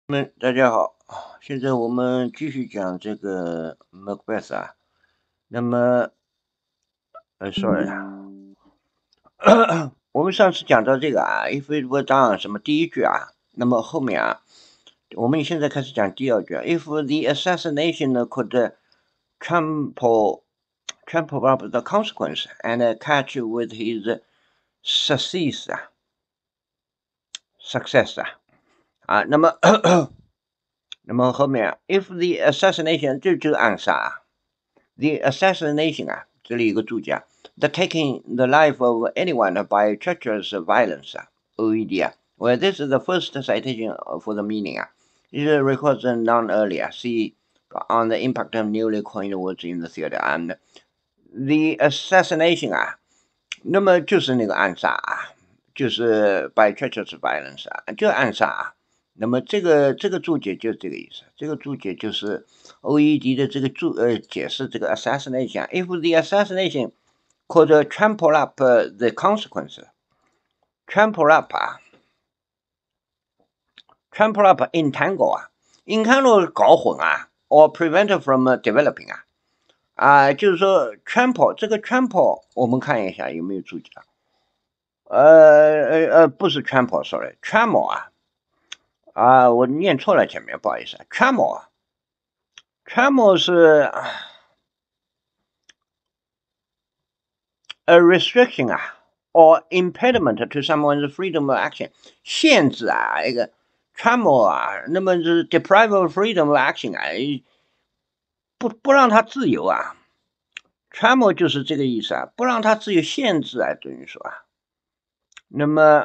大家好，现在我们继续讲这个 Macbeth 啊。那么，sorry 啊，我们上次讲到这个啊，if it were done 什么第一句啊，那么后面啊，我们现在开始讲第二句啊，if the assassination could trample up the consequence and catch with his success 啊，success 啊，那么那么后面啊，if the assassination 就是暗杀啊。The assassination 啊，这里有个注解啊，the taking the life of anyone by treacherous violence 啊，OED 啊。Well, this is the first citation for the meaning 啊。It records none earlier. See on the impact of newly coined words in the theater and the assassination 啊，那么就是那个暗杀啊，就是 by treacherous violence 啊，就暗杀啊。那么这个注解就是这个意思，这个注解就是 OED 的这个解释这个 assassination。If the assassination could trample up the consequence， trample up 啊 ，trample up entangle 啊 ，entangle 搞混啊，or prevent from developing 啊，就是说 trample 这个 trample 我们看一下有没有注解啊？不是 trample，sorry，trample 啊，我念错了前面，不好意思啊 ，trample 是 a restriction 啊，or impediment to someone's freedom of action， 限制啊，一个 trample 啊，那么是 deprive of freedom of action 啊，不让他自由啊 ，trample 就是这个意思啊，不让他自由，限制啊，等于说啊，那么。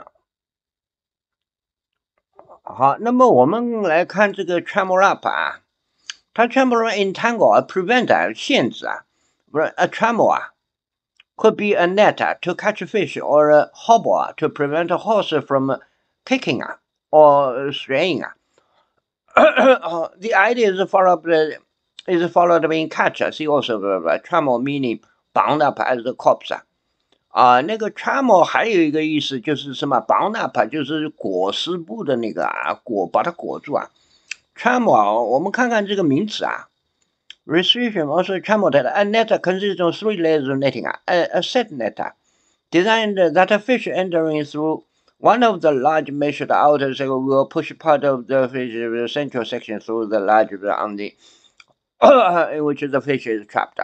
好，那么我们来看这个 trample up 啊，它 trample entangle 啊 prevent 啊限制啊，不是 a trample 啊 could be a net 啊 to catch fish or a hobble 啊 to prevent a horse from kicking 啊 or straying 啊。The idea is followed in catch 啊 see also trample meaning bound up as the corpse 啊。那个 trample 还有一个意思就是什么 bound up 就是裹尸布的那个啊，把它裹住啊。trample 我们看看这个名词啊 ，restriction also trample a net consists of 3 layers of netting 啊，a set net designed that a fish entering through one of the large meshed outer circle will push part of the fish central section through the large on the in which the fish is trapped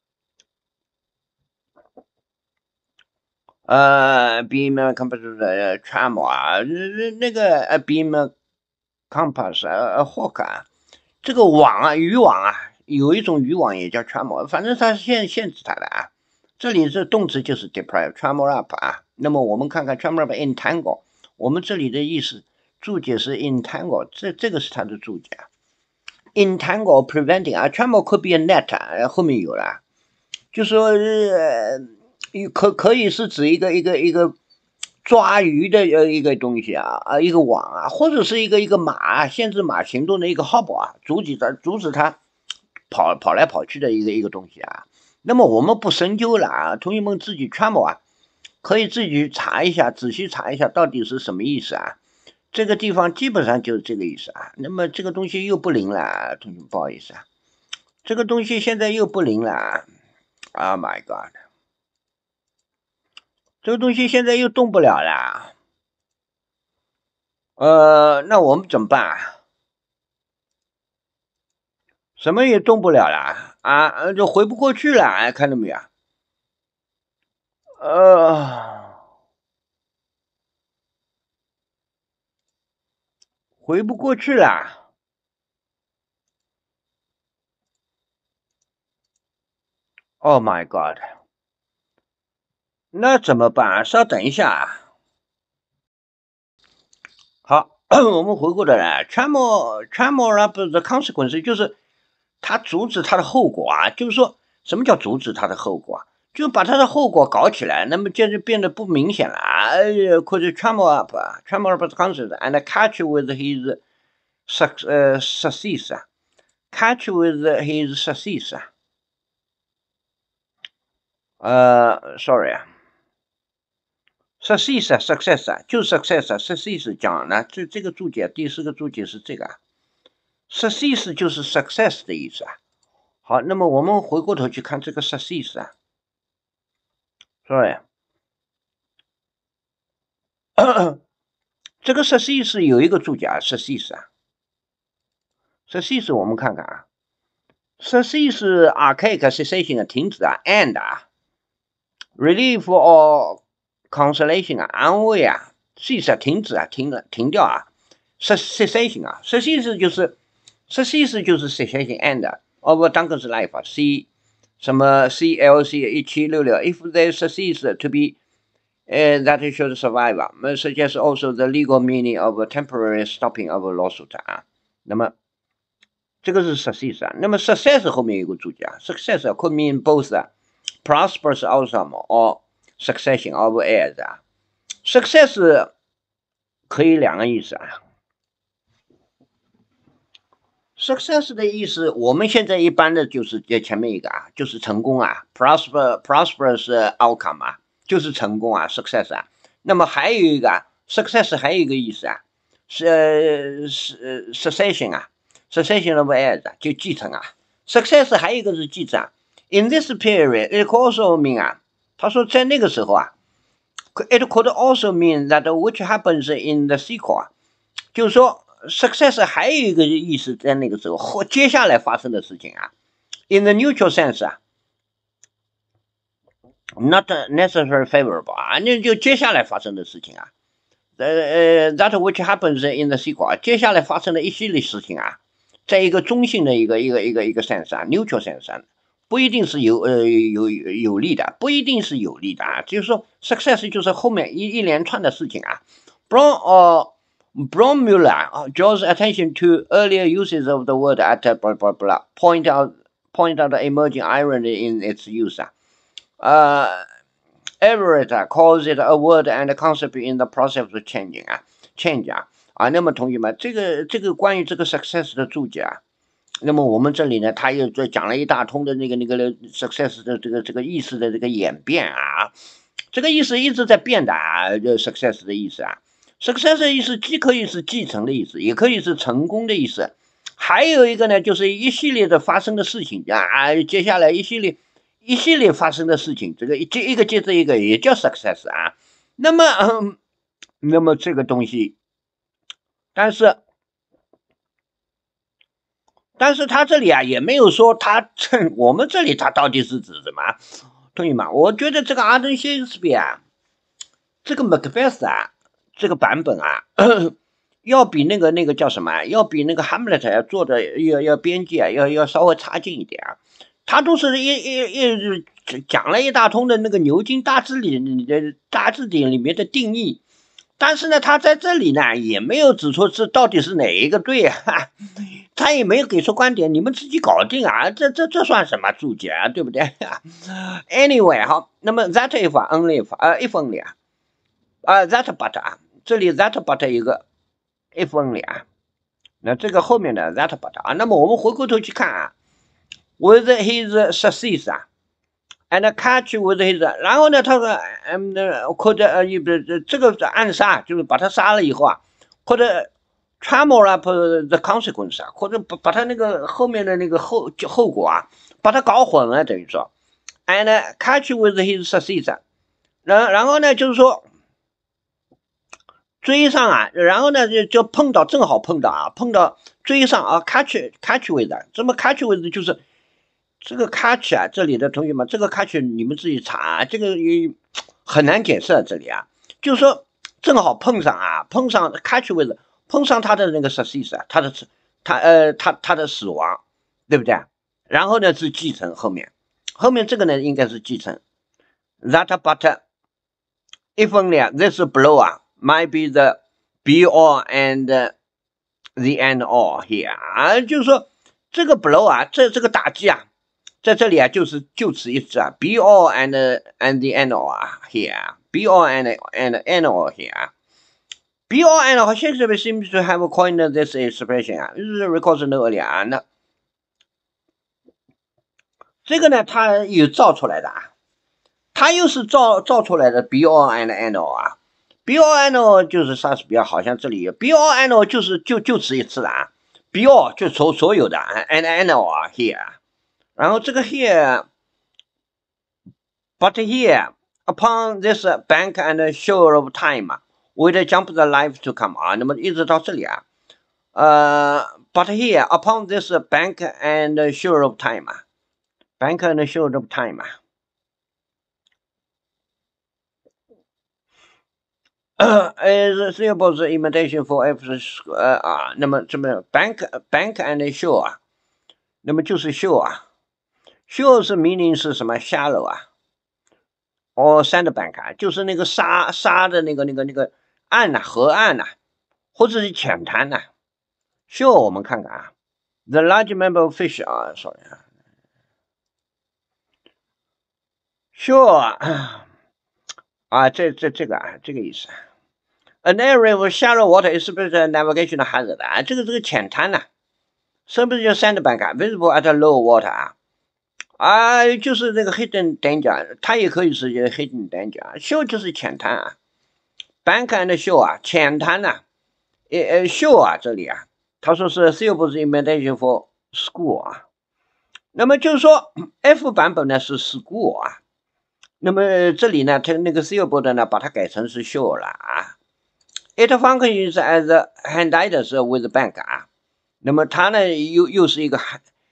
beam compass tram 啊，那个beam compass hook 啊，这个网啊，渔网啊，有一种渔网也叫 tram， 反正它限制它的啊。这里是动词就是 deprive tram up 啊。那么我们看看 tram up entangle， 我们这里的意思注解是 entangle， 这个是它的注解啊。entangle preventing 啊 ，tram could be a net 啊，后面有了，就说可以是指一个抓鱼的一个东西啊，一个网啊，或者是一个马限制马行动的一个 hobble 啊，阻止它跑来跑去的一个东西啊。那么我们不深究了啊，同学们自己揣摩啊，可以自己去查一下，仔细查一下到底是什么意思啊。这个地方基本上就是这个意思啊。那么这个东西又不灵了，同学们不好意思啊，这个东西现在又不灵了。Oh my god！ 这个东西现在又动不了了。那我们怎么办啊？什么也动不了了啊，就回不过去了，看到没有？回不过去了。Oh my god！ 那怎么办？稍等一下啊。好，我们回过头来 ，tremor up the consequence 就是它阻止它的后果啊，就是说什么叫阻止它的后果啊？就把它的后果搞起来，那么这就变得不明显了啊。could tremor up the consequence and catch with his success 啊 ，catch with his success 啊，sorry 啊。success 啊，就 success 啊 ，success 讲呢，这个注解第4个注解是这个啊。 ，success 就是 success 的意思啊。好，那么我们回过头去看这个 success 啊，sorry，这个 success 有一个注解啊，success 啊，success 我们看看啊，success archaic cessation 啊，停止啊 ，end 啊 ，relief or consolation 啊，安慰啊 ，cease 啊，停止啊，停掉啊 ，cessation 啊 ，cessation 就是 cessation 就是 cessation end of Duncan's life 啊，C 什么 CLC 1766 ，if they cease to be that should survive 啊，suggests also the legal meaning of a temporary stopping of a lawsuit 啊，那么这个是 success 啊，那么 success 后面有个注解啊 ，success could mean both prosperous outcome or succession of heirs 啊 ，success 可以两个意思啊。success 的意思，我们现在一般的就是前面一个啊，就是成功啊 ，prosperous outcome 啊，就是成功啊 ，success 啊。那么还有一个啊 success 还有一个意思啊，是succession 啊 ，succession of heirs 啊，就继承啊。success 还有一个是继承啊。In this period, it could also mean 啊，他说在那个时候啊 ，it could also mean that which happens in the sequel 啊，就是说。success 还有一个意思，在那个时候或接下来发生的事情啊 ，in the neutral sense 啊 ，not necessarily favorable 啊，那就接下来发生的事情啊，that which happens in the sequel 啊，接下来发生的一系列事情啊，在一个中性的一个 sense 啊 ，neutral sense 啊，不一定是有利的，不一定是有利的啊，就是说 success 就是后面一连串的事情啊Bromula draws attention to earlier uses of the word at blah blah blah, point out the emerging irony in its use. Everett calls it a word and a concept in the process of changing 啊 ，change 啊，那么同学们，这个关于这个 success 的注解啊，那么我们这里呢，他又讲了一大通的那个 success 的这个意思的这个演变啊，这个意思一直在变的啊，success 的意思啊。success 的意思既可以是继承的意思，也可以是成功的意思，还有一个呢，就是一系列的发生的事情啊，接下来一系列发生的事情，这个一个接着一个也叫 success 啊。那么这个东西，但是他这里啊也没有说我们这里他到底是指什么？同学们，我觉得这个阿登谢克斯比啊，这个 Macbeth 啊。这个版本啊，要比那个叫什么？要比那个 Hamlet 要做的要编辑啊，要稍微差劲一点啊。他都是讲了一大通的那个牛津大字典里面的定义，但是呢，他在这里呢也没有指出是到底是哪一个对啊，他也没有给出观点，你们自己搞定啊，这算什么注解啊，对不对？Anyway 好，那么 that if only if only that but 啊。这里 that but 一个 if only 啊，那这个后面的 that but 啊，那么我们回过头去看啊 ，with his success 啊 ，and catch with his， 然后呢，他说could 这个暗杀就是把他杀了以后啊，或者 trammel up the consequence 啊，或者把他那个后面的那个后果啊，把他搞混了，等于说 and catch with his success， 然后呢，就是说。追上啊，然后呢就正好碰到追上啊 catch with， 这么 catch with 就是这个 catch 啊，这里的同学们，这个 catch 你们自己查，这个很难解释这里啊，就是说正好碰上 catch with 碰上他的那个 success 啊，他的死亡，对不对？然后呢是继承后面这个呢应该是继承 that but if only this blow 啊。might be the be all and the end all here 啊，就是说这个 blow 啊，这个打击啊，在这里啊，就此一次啊 ，be all and the end all 啊 here，be all and end all here，be all and all Shakespeare seems to have coined this expression 啊，就是 recalls earlier 啊，那这个呢，他有造出来的啊，他又是造出来的 be all and end all 啊。Be all and all 就是莎士比亚，好像这里有 be all and all 就是就此一次啊 be all 就所有的 and all here， 然后这个 here， but here upon this bank and shore of time with jump the life to come 啊，那么一直到这里啊，but here upon this bank and shore of time bank and shore of time is suitable imitation for F 那么这么 bank and shore 啊，那么就是 shore 啊 ，shore 是 meaning 是什么 shallow 啊，or sandbank 啊，就是那个沙的那个岸呐、河岸呐、或者是浅滩呐、shore 我们看看啊 ，the large number of fish 啊，sorry 啊 ，shore 啊，这个啊，这个意思。An area with shallow water is a navigation hazard 啊，这个浅滩呐、是不是叫 sandbank 啊 ？Visible at low water 啊，就是那个 hidden danger， 它也可以是 hidden danger。shore 就是浅滩啊 ，bank and shore 啊，浅滩呐、shore 啊，这里啊，他说是 suitable imitation for school 啊，那么就是说 F 版本呢是 school 啊，那么这里呢，它那个 suitable 的呢，把它改成是 shore 了啊。It functions as a handidus with bank 啊，那么它呢又是一个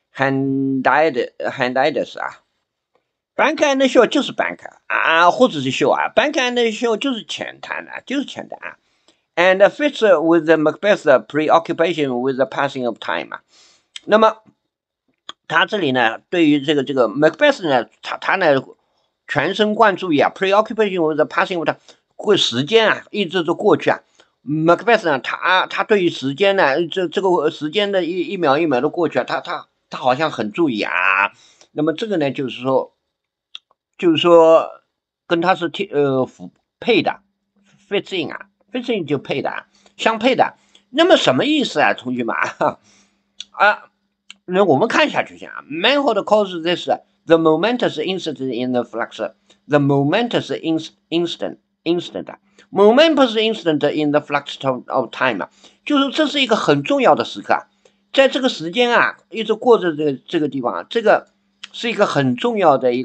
handidus 啊 ，bank and shore 就是 bank 啊，或者是 shore 啊 ，bank and shore 就是浅滩啊，就是浅滩啊。And fits with the Macbeth's preoccupation with the passing of time 啊，那么他这里呢，对于这个Macbeth 呢，他呢全神贯注于啊 preoccupation with the passing of time， 过时间啊一直都过去啊。Macbeth 呢，他对于时间呢，这个时间的一秒一秒的过去啊，他好像很注意啊。那么这个呢，就是说跟他是配的 ，fits in 啊 ，fits in 就配的啊，相配的。那么什么意思啊，同学们啊？那我们看下去先啊。Manhood calls this the momentous instant in the flux. The momentous instant. Momentous instant in the flux of time 就是这是一个很重要的时刻，在这个时间啊一直过着这个地方啊，这个是一个很重要的一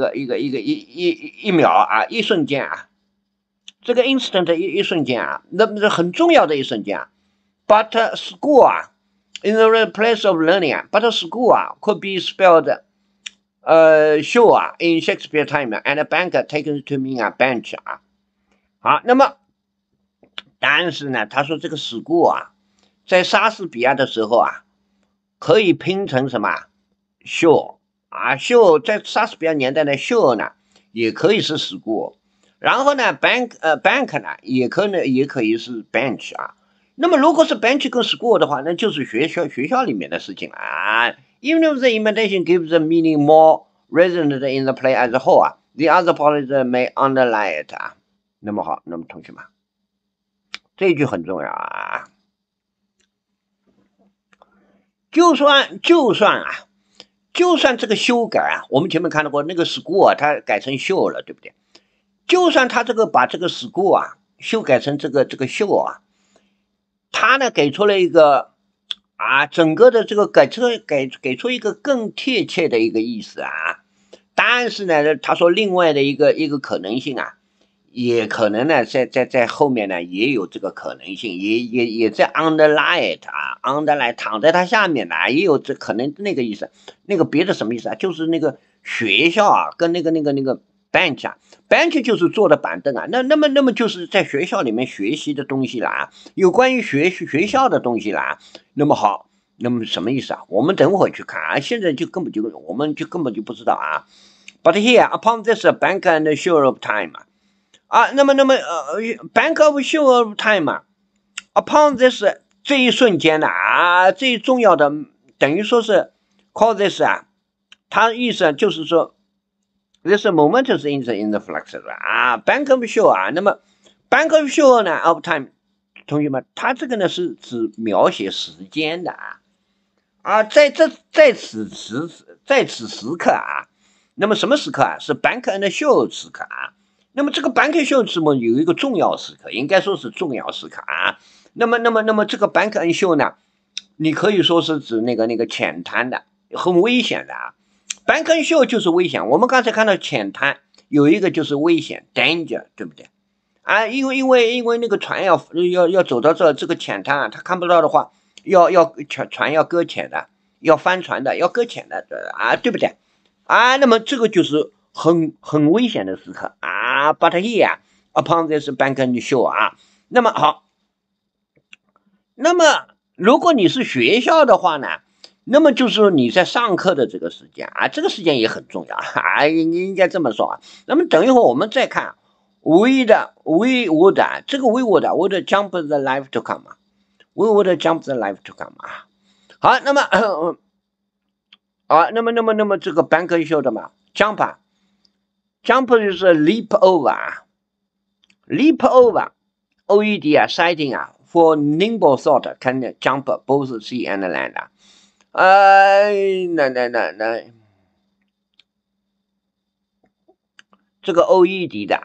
秒啊，一瞬间啊，这个 instant 一瞬间啊，那是很重要的一瞬间啊。But school 啊 ，in the place of learning 啊 ，but school 啊 could be spelled shore 啊 in Shakespeare time and bank taken to mean 啊 bench 啊。好，那么但是呢，他说这个 school 啊，在莎士比亚的时候啊，可以拼成什么 shore 啊 shore 在莎士比亚年代的 shore 呢，也可以是 school， 然后呢 bank 呢也可以是 bench 啊。那么如果是 bench 跟 school 的话，那就是学校里面的事情了啊。Even if the imitation gives the meaning more resonant in the play as a whole 啊 ，the other parties may underlie it 啊。那么好，那么同学们，这一句很重要啊。就算这个修改啊，我们前面看到过那个 school 啊，它改成 show 了，对不对？就算他把这个 school 啊修改成这个 show 啊，他呢给出了一个啊，整个的这个给出一个更贴切的一个意思啊。但是呢，他说另外的一个可能性啊，也可能呢在后面呢也有这个可能性，也在 underline it 啊 ，underline 躺在它下面呢，也有这可能那个意思。那个别的什么意思啊？就是那个学校啊，跟那个 bench 啊 ，bench 就是坐的板凳啊，那么就是在学校里面学习的东西啦，有关于学校的东西啦。那么好，那么什么意思啊？我们等会儿去看啊，现在我们根本就不知道啊。But here upon this bank and shore of time 啊，那么bank of shore of time 啊 ，upon this 这一瞬间呢啊，最重要的等于说是 call this 啊，它意思就是说 this momentous instant in the flux 啊 ，bank of shore 啊，那么 bank of shore 呢 of time， 同学们，它这个呢是指描写时间的啊，在此时刻啊，那么什么时刻啊？是 bank and shore 时刻啊。那么这个 bank and shore 什么有一个重要时刻，应该说是重要时刻啊。那么这个 bank and shore 呢？ 你可以说是指那个浅滩的，很危险的啊。板坑秀就是危险，我们刚才看到浅滩有一个就是危险 danger， 对不对？啊，因为那个船要走到这个浅滩啊，他看不到的话，船要搁浅的，要翻船的，要搁浅的，啊，对不对？啊，那么这个就是很危险的时刻啊。But here upon this bank shore 啊，那么好，那么如果你是学校的话呢，那么就是说你在上课的这个时间啊，这个时间也很重要啊，应该这么说啊。那么等一会儿我们再看。we would 这个 we would jump the life to come 啊 ，we would jump the life to come 啊。好，那么那么这个 bank show 的嘛 ，jump 啊 ，jump 就是 leap over 啊 ，leap over OED 啊 ，citing 啊 ，for nimble thought can jump both sea and land 啊。那这个 OED 的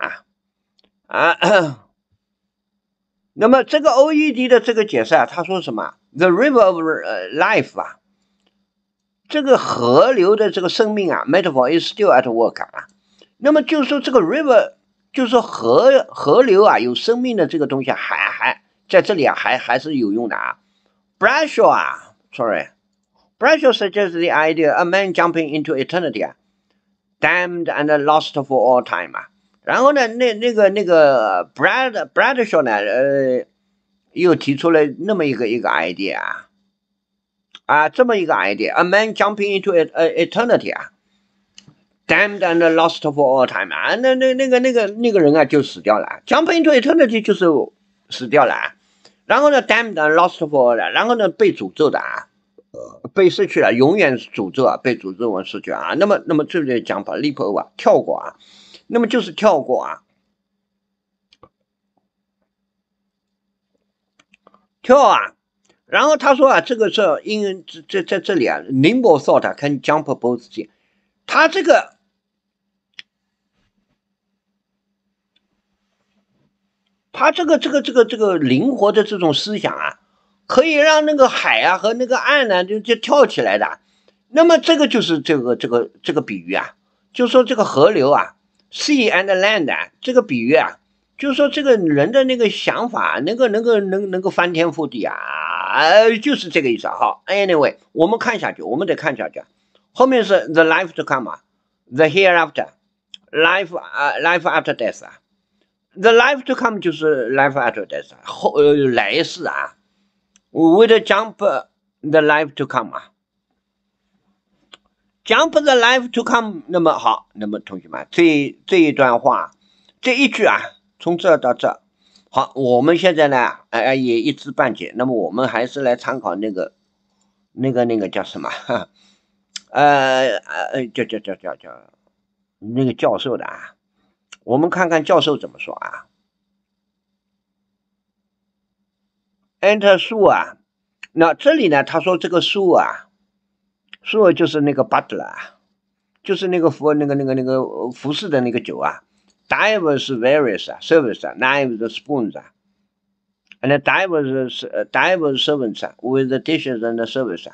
那么这个 OED 的这个解释啊，他说什么 ？The river of life 啊，这个河流的这个生命啊 ，metaphor is still at work 啊。那么就是说这个 river，就是说河流啊，有生命的这个东西还在这里啊，还是有用的啊。Bradshaw 啊 ，Bradshaw suggests the idea a man jumping into eternity 啊 ，damned and lost for all time 啊。然后呢，那个 Bradshaw 呢，又提出了那么一个 idea 啊，这么一个 idea，a man jumping into eternity 啊 ，damned and lost for all time 啊，那个人啊就死掉了 ，jump into eternity 就是死掉了啊，然后呢 damned and lost for， 然后呢被诅咒的啊，被失去了，永远诅咒啊，被诅咒完失去啊，那么这里讲法 leap over 跳过啊。那么就是跳过啊，跳啊，然后他说啊，这个是因在这里啊 ，nimble thought can jump both sea， 他这个灵活的这种思想啊，可以让那个海啊和那个岸呢就跳起来的。那么这个就是这个比喻啊，就说这个河流啊 ，sea and land 啊，这个比喻啊。就是说，这个人的那个想法，能够翻天覆地啊，就是这个意思。好 ，anyway， 我们看下去，我们得看下去。后面是 the life to come 啊 ，the hereafter，life after death 啊 ，the life to come 就是 life after death 来世啊 ，would jump the life to come 啊 ，jump the life to come。那么好，那么同学们，这一段话，这一句啊。从这到这，好，我们现在呢，也一知半解。那么我们还是来参考那个叫什么？叫那个教授的啊。我们看看教授怎么说啊。Enter 树啊，那这里呢，他说这个树啊，树就是那个 butler 啊，就是那个服侍的那个酒啊。Divers various service knives spoons and divers servants with the dishes and the service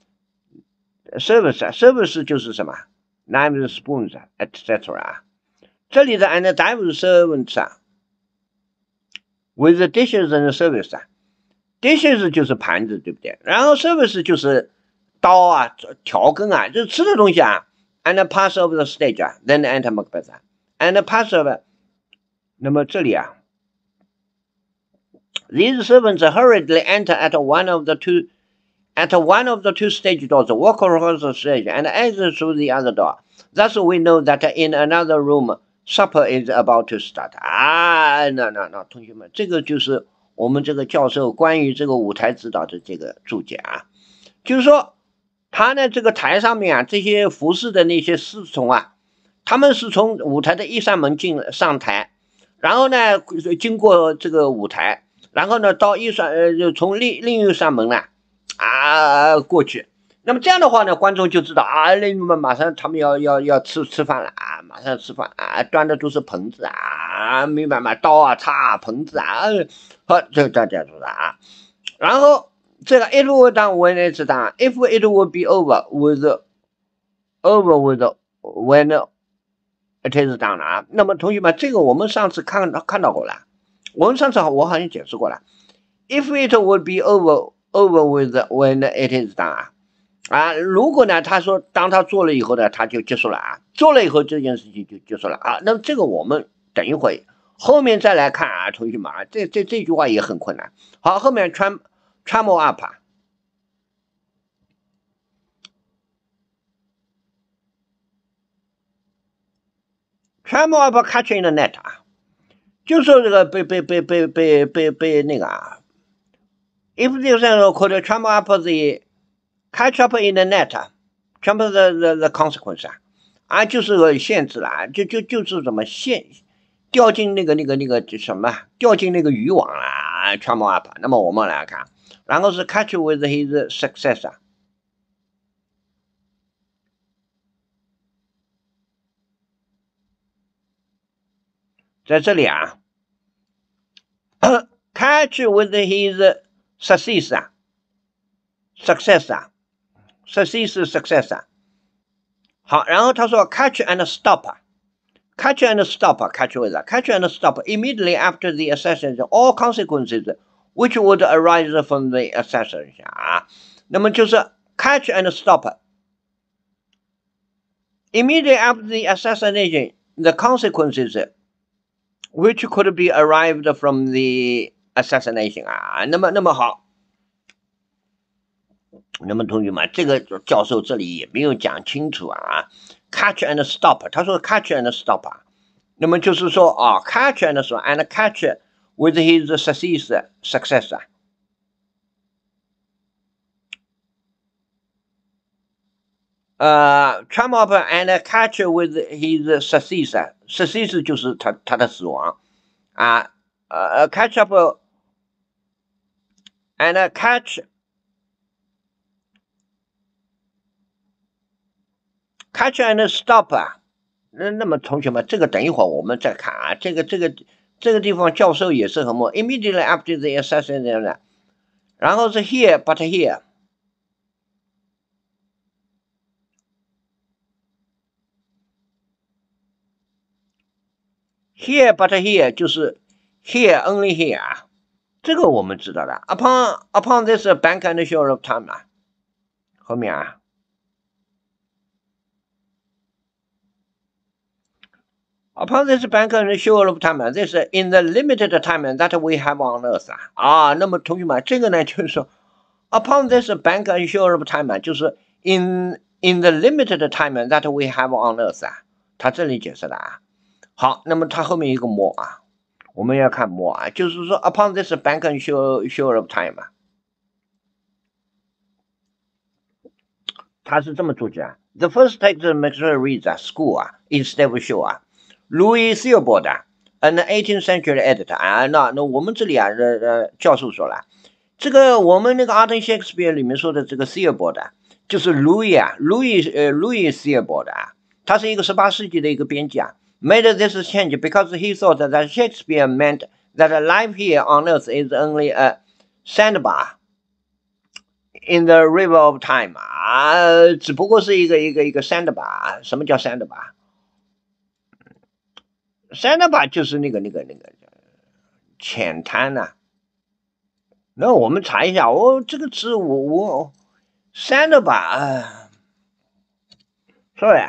service 就是什么 knives spoons etc 这里的 and divers servants with the dishes and the service dishes 就是盘子对不对？然后 service 就是刀啊调羹啊，就是吃的东西啊 and pass over the stage then enter Macbeth and pass over。 那么这里啊 these servants hurriedly enter at one of the two stage doors, walk across the stage and exit through the other door. Thus we know that in another room supper is about to start 啊。那同学们，这个就是我们这个教授关于这个舞台指导的这个注解啊，就是说他呢这个台上面啊这些服侍的那些侍从啊。他们是从舞台的一扇门上台，然后呢，经过这个舞台，然后呢，到就从另一扇门呢，过去。那么这样的话呢，观众就知道啊，那么马上他们要吃饭了啊，马上吃饭啊，端的都是盆子啊，明白吗？刀啊，叉啊，盆子啊，好，这大家知道啊。然后这个 it will done when it's done. If it will be over with when it is done 啊。那么同学们，这个我们上次看到过了，我们上次我好像解释过了。If it will be over with when it is done 啊，如果呢，他说当他做了以后呢，他就结束了啊，做了以后这件事情就结束了啊。那么这个我们等一会后面再来看啊，同学们啊，这句话也很困难。好，后面travel up 啊。travel up catch in the net 啊，就说这个被那个啊 ，if this could travel up the catch up in the net， travel the consequence 啊，就是个限制了，就是怎么掉进那个什么，掉进那个渔网啦 travel up。那么我们来看，然后是 catch with his successor。在这里啊，catch with his successor， successor。好，然后他说 catch and stop。Catch and stop, catch with catch and stop immediately after the assassination, all consequences which would arise from the assassination 啊，那么就是 catch and stop immediately after the assassination, the consequences which could be arrived from the assassination 啊，那么好。那么同学们，这个教授这里也没有讲清楚啊 ，catch and stop， 他说 catch and stop 啊，那么就是说啊 ，catch and stop and catch with his successor。travel up and catch with his successor，successor 就是他的死亡啊，catch up and catch and stop 啊。那么同学们，这个等一会儿我们再看啊，这个地方教授也是很默 ，immediately after the assassination， 然后是 here but here but here 就是 here only here 啊，这个我们知道的。upon this bank and shore of time 啊，后面啊。Upon this bank and shore of time， this in the limited time that we have on earth 啊，那么同学们，这个呢就是说 ，upon this bank and shore of time， 就是 in the limited time that we have on earth 啊，他这里解释的啊。好，那么它后面一个 more 啊，我们要看 more 啊，就是说 upon this bank and shore of time 啊，他是这么注解啊。The first text makes reads school 啊 instead of shore 啊。Louis Theobald, an 18th century editor 啊，那我们这里啊，教授说了，这个我们那个 Arthur Shakespeare 里面说的这个 Theobald 就是 Louis Theobald 啊，他是一个18世纪的一个编辑啊 ，made this change because he thought that Shakespeare meant that life here on earth is only a sandbar in the river of time 啊，只不过是一个 sandbar， 什么叫 sandbar？sandbar 就是那个浅滩呐、啊。那我们查一下，这个词我 sandbar sorry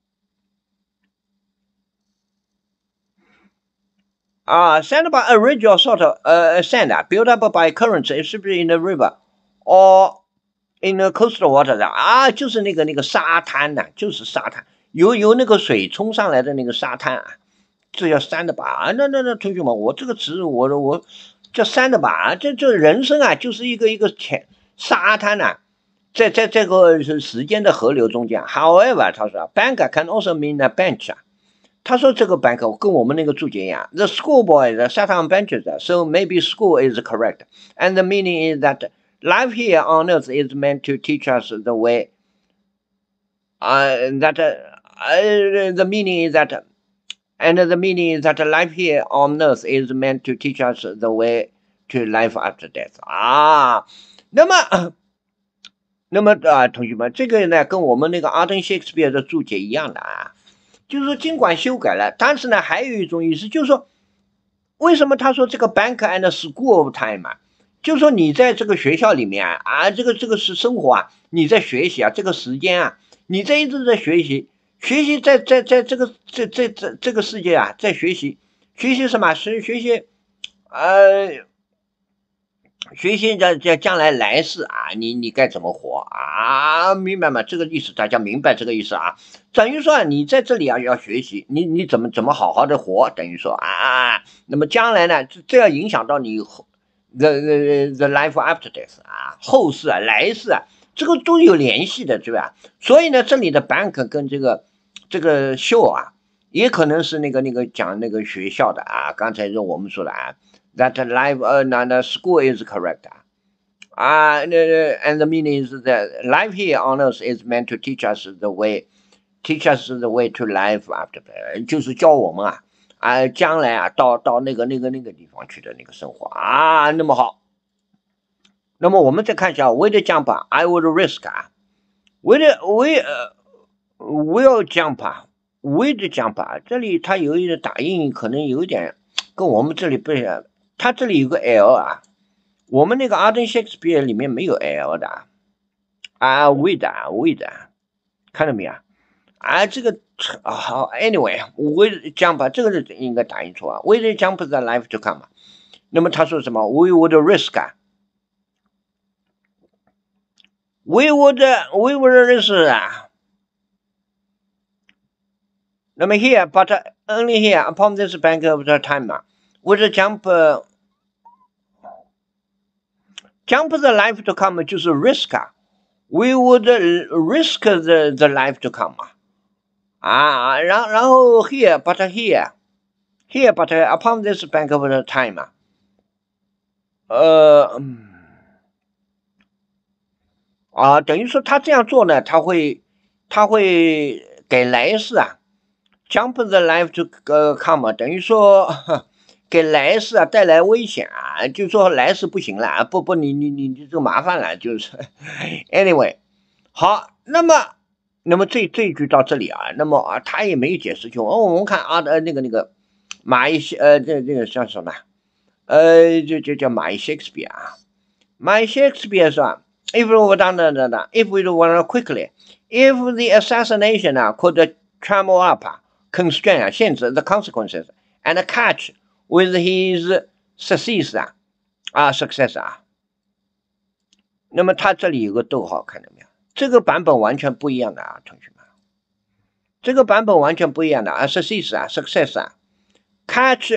sandbar a ridge or sort of sand built up by currents, especially in the river or in the coastal water 啊，就是那个沙滩呐、就是沙滩，由那个水冲上来的那个沙滩啊。这叫sandbar啊！那同学们，我这个词我叫sandbar啊，这人生啊，就是一个沙滩呐、在这个时间的河流中间。However， 他说 bank can also mean a bench 啊。他说这个 bank 跟我们那个注解一样 ，the schoolboys sat on benches, so maybe school is correct, and the meaning is that life here on earth is meant to teach us the way. The meaning is that. And the meaning is that life here on earth is meant to teach us the way to life after death 啊， 那么，同学们，这个呢跟我们那个阿登谢克斯比尔的注解一样的啊，就是说尽管修改了，但是呢还有一种意思，就是说为什么他说这个 bank and school of time 啊，就是说你在这个学校里面啊，这个是生活啊，你在学习啊，这个时间啊，你一直在学习，在这个世界啊，在学习什么？是学习学习将来世啊，你该怎么活啊？明白吗？这个意思大家明白这个意思啊？等于说你在这里啊要学习，你怎么好好的活？等于说那么将来呢，这要影响到你the life after death 啊，后世啊，来世啊，这个都有联系的，对吧？所以呢，这里的 bank 跟这个show 啊，也可能是那个讲那个学校的啊，刚才我们说的啊。That life, the school is correct. And the meaning is that life here on earth is meant to teach us the way to life after death， 就是教我们将来到那个地方去的那个生活啊。那么好，那么我们再看一下 will jump, I would risk will jump 这里它有一个打印，可能有一点跟我们这里不一样。它这里有个 L 啊，我们那个阿登谢克斯比尔里面没有 L 的with 看到没有这个好 anyway with jump 这个是应该打印错啊 with jump the life to come 那么他说什么 we would risk we would risk 那么 here but only here upon this bank of the time would jump the life to come 就是 risk we would risk the life to come 然后 here but upon this bank of the time 等于说他这样做呢，他会给来世jump the life to come 等于说给来世带来危险就说来世不行了不你这个麻烦了，就是 anyway 好，那么这一句到这里那么他也没有解释清楚我们看那个马伊这个叫什么就叫马伊谢克斯比尔马伊谢克斯比尔说if we were quickly if the assassination could trammel up constrain 限制 the consequences and catch with his success success 那么他这里有个逗号看到没有，这个版本完全不一样的同学们，这个版本完全不一样的success success catch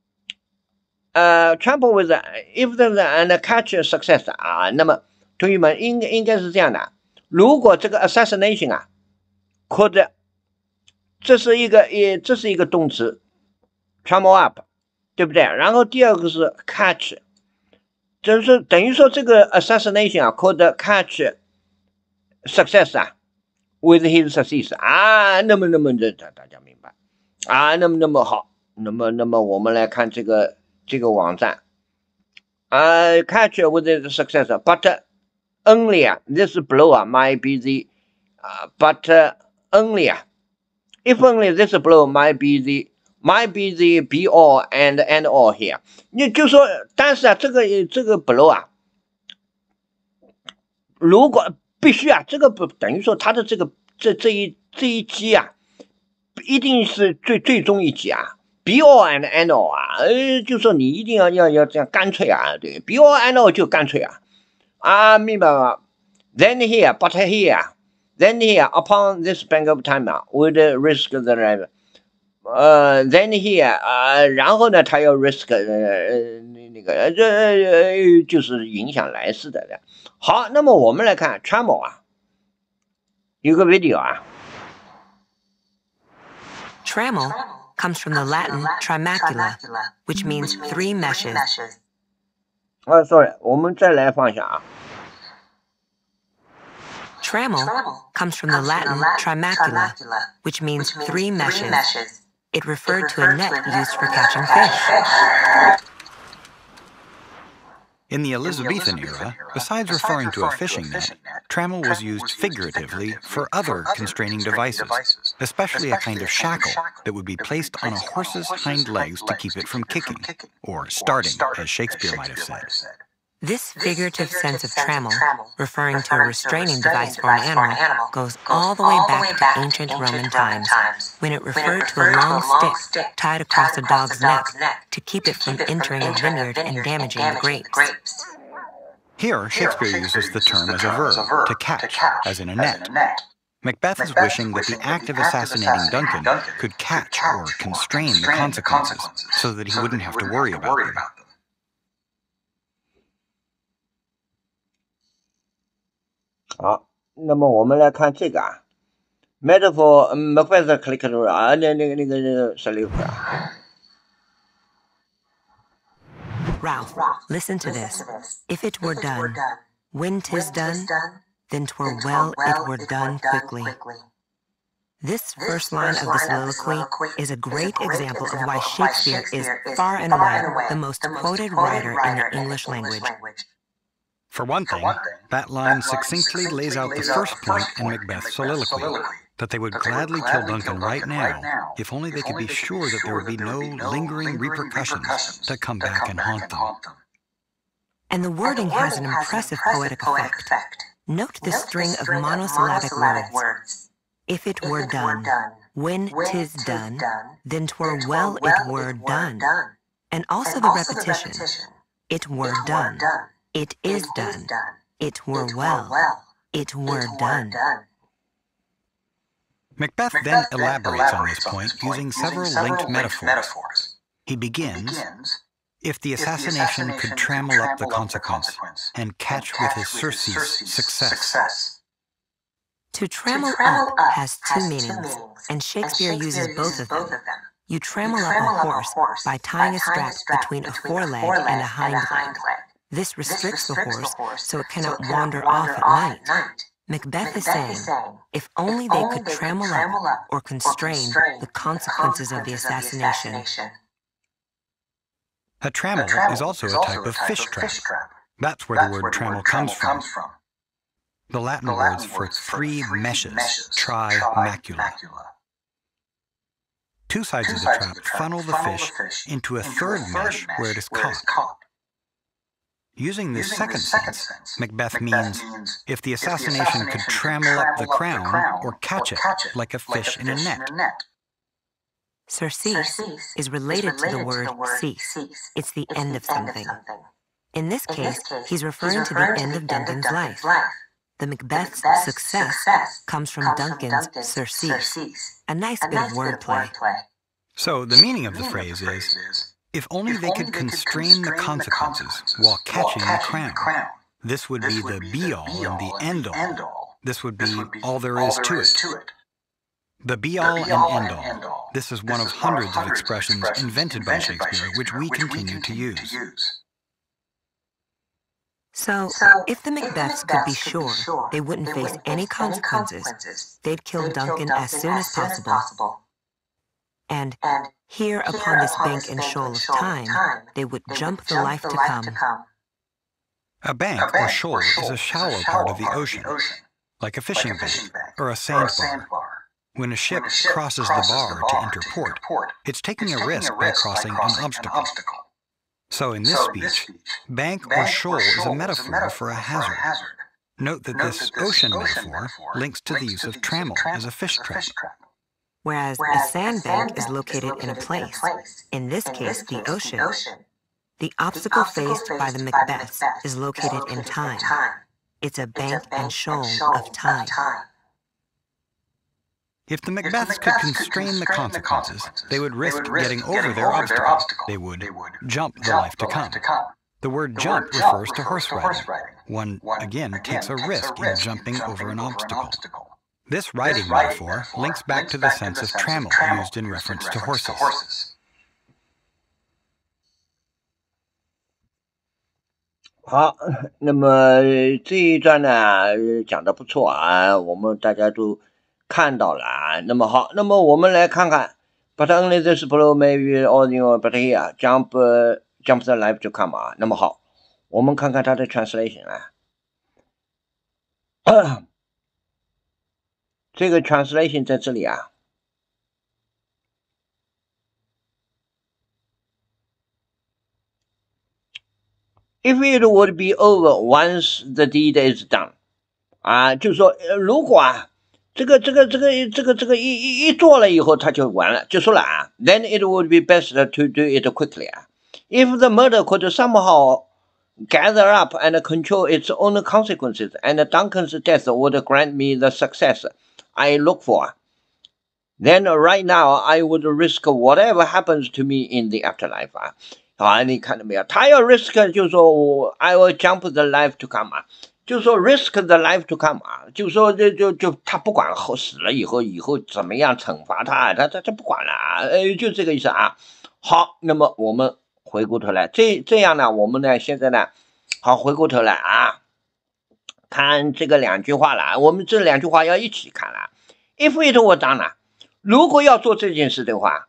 trample with if the and catch success 那么同学们应该是这样的，如果这个 assassination could 这是一个动词 trample up 对不对？然后第二个是 catch 就是等于说这个 assassination could catch success with his success 那么这大家明白那么好，那么我们来看这个网站catch with his success but only this blow might be the but only if only this blow might be the be all and all here 你就说但是这个 blow 如果必须这个不等于说他的这一击一定是最终一击be all and all 就说你一定要这样干脆对 be all and all 就干脆明白吗 then here but here then here upon this bank of time would risk the life then here 然后呢他要 risk 那个就是影响来世的好，那么我们来看 trammel 有个 video Trammel comes from the Latin trimacula, which means 3 meshes. Sorry 我们再来放一下 Trammel comes from the Latin trimacula, which means 3 meshes. It referred to a net used for catching fish. In the Elizabethan era, besides referring to a fishing net, trammel was used figuratively for other constraining devices, especially a kind of shackle that would be placed on a horse's hind legs to keep it from kicking, or starting, as Shakespeare might have said. This figurative sense of trammel, referring to a restraining device for an animal, goes all the way back to ancient Roman times, when it referred to a long stick tied across a dog's neck to keep it from entering a vineyard and damaging the grapes. Here, Shakespeare uses the term as a verb, to catch, as in a net. Macbeth is wishing that the act of assassinating Duncan could catch or constrain the consequences so that he wouldn't have to worry about them. 好，那么我们来看这个啊 ，metaphor Macbeth click 住了啊，那个16块啊。 Ralph, listen to this. If it were done, when 'tis done, then 'twere well it were done quickly. This first line of the soliloquy is a great example of why Shakespeare is far and away the most quoted writer in the English language. For one thing, that line succinctly lays out the first point in Macbeth's soliloquy, that they would gladly kill Duncan right now if only they could be sure that there would be no lingering repercussions that come back and haunt them. And the wording has an impressive poetic effect. Note the string of monosyllabic words. If it were done, when 'tis done, then 'twere well it were done. And also the repetition. It were done. It is done. It were well. It were done. Macbeth then elaborates on this point using several linked metaphors. He begins, if the assassination could trammel up the consequence and catch with his surcease success. To trammel up has two meanings, and Shakespeare uses both of them. You trammel up a horse by tying a strap between a foreleg and a hind leg. This restricts the horse so it cannot wander off at night. Macbeth is saying, if only they could trammel up or constrain the consequences of the assassination. A trammel is also a type of fish trap. That's where the word trammel comes from. The Latin words for three meshes, tri-macula. Two sides of the trap funnel the fish into a third mesh where it is caught. Using this second sense, Macbeth means if the assassination could trammel up the crown or catch it like a fish in a net. Surcease is related to the word cease. It's the end of something. In this case, he's referring to the end of Duncan's life. The Macbeth's success comes from Duncan's surcease. A nice bit of wordplay. So the meaning of the phrase is, if only they could constrain the consequences while catching the crown. This would be the be-all and the end-all. This would be all there is to it. The be-all and end-all. This is one of hundreds of expressions invented by Shakespeare which we continue to use. So, if the Macbeths could be sure they wouldn't face any consequences, they'd kill Duncan as soon as possible. And here upon this bank and shoal of time, they would jump the life to come. A bank or shoal is a shallow part of the ocean, like a fishing bank or a sandbar. When a ship crosses the bar to enter port, it's taking a risk by crossing an obstacle. So in this speech, bank or shoal is a metaphor for a hazard. Note that this ocean metaphor links to the use of trammel as a fish trap. Whereas a sandbank is located in a place, in this case the ocean. The obstacle faced by the Macbeths is located in time. It's a bank and shoal of time. If the Macbeths could constrain the consequences, they would risk getting over their obstacle. They would jump the life to come. The word jump refers to horse riding. One, again, takes a risk in jumping over an obstacle. This riding metaphor links back to the sense of trammel used in reference to horses. 好，那么这一段呢讲得不错啊，我们大家都看到了啊。那么好，那么我们来看看 ，But only this blow may be all in but here jump the life to come 啊。那么好， 我们看看它的 translation 啊。这个 translation 在这里啊。If it would be over once the deed is done， 啊，就是说，如果啊，这个一做了以后，它就完了，就说了啊。Then it would be best to do it quickly 啊。If the murder could somehow gather up and control its own consequences, and Duncan's death would grant me the success I look for, then right now I would risk whatever happens to me in the afterlife 啊。啊，你看到没有？他要 risk 就是说I will jump the life to come 啊，就是说 risk the life to come 啊，就是说就他不管后死了以后怎么样惩罚他，他不管了啊，就这个意思啊。好，那么我们回过头来，这样呢，我们呢现在呢，好回过头来啊，看这个2句话了，我们这2句话要一起看了。If it were done 了，如果要做这件事的话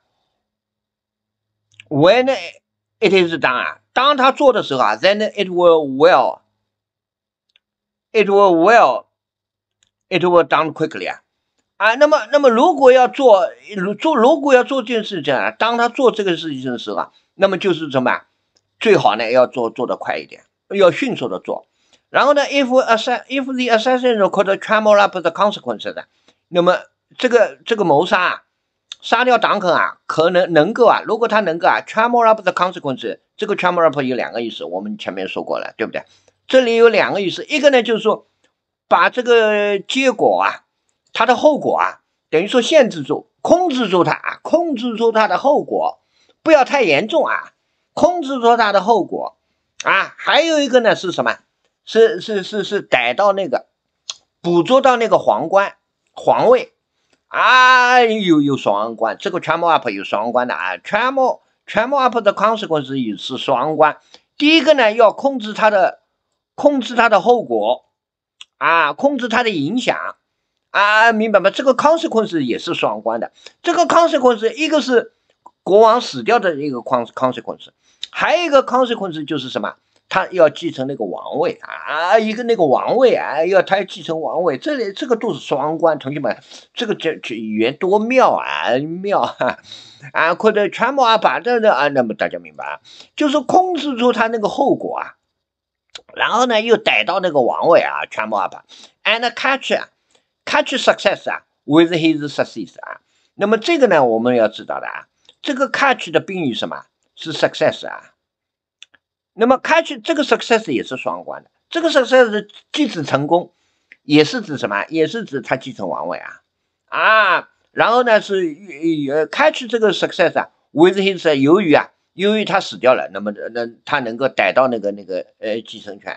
，when it is done 啊，当他做的时候啊 ，then it will done quickly 啊。啊，那么如果要做这件事情啊，当他做这个事情的时候啊，那么就是什么？最好呢要做得快一点，要迅速的做。然后呢 ，if the assassin could trammel up the consequences， 那么这个谋杀啊，杀掉党肯啊，能够啊，如果他能够啊 trammel up the consequences， 这个 trammel up 有2个意思，我们前面说过了，对不对？这里有2个意思，一个呢就是说把这个结果啊。它的后果啊，等于说限制住、控制住它啊，控制住它的后果，不要太严重啊，控制住它的后果啊。还有一个呢是什么？是逮到那个，捕捉到那个皇位啊，有双关。这个 trammel up 有双关的啊 ，trammel up 的 consequence 也是双关。第一个呢要控制它的后果啊，控制它的影响。啊，明白吗？这个 consequence 也是双关的。这个 consequence 一个是国王死掉的一个 consequence， 还有一个 consequence 就是什么？他要继承那个王位啊，一个那个王位啊，他要继承王位，这个都是双关。同学们，这语言多妙啊，妙哈啊！或者 trammel up 啊，那么大家明白啊？就是控制住他那个后果啊，然后呢又逮到那个王位啊 ，trammel up and catch success 啊 ，with his success 啊，那么这个呢，我们要知道的啊，这个 catch 的宾语什么？是 success 啊。那么 catch 这个 success 也是双关的，这个 success 既指成功，也是指什么？也是指他继承王位啊。然后呢是catch 这个 success 啊 ，with his 由于他死掉了，那么他能够逮到那个继承权